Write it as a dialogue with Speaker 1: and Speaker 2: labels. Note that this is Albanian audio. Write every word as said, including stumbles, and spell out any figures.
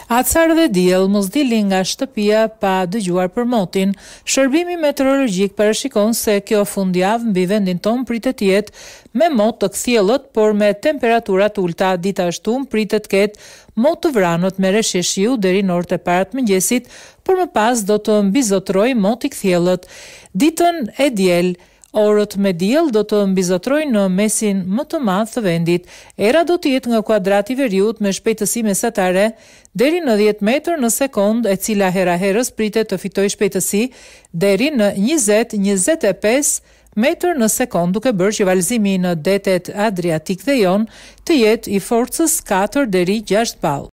Speaker 1: Acar dhe diell, mos dilni nga shtëpia pa dëgjuar për motin. Shërbimi meteorologjik parashikon se kjo fundjavë mbi vendin ton pritet të jetë me mot të kthjellët, por me temperatura të ulta. Dita e shtunë pritet të ketë mot të vranët me reshje shiu deri në orët e para të mëngjesit, por më pas do të mbizotrojë mot i kthjellët. Ditën e diel, orët me diell do të mbizotrojnë në mesin më të madh të vendit. Era do të jetë nga kuadrati i veriut me shpejtësi mesatare deri në dhjetë metër në sekond, e cila hera herës pritet të fitojë shpejtësi deri në njëzet deri njëzet e pesë metër në sekond, duke bërë që valëzimi në detet Adriatik dhe Jon të jetë i forcës katër deri gjashtë ball.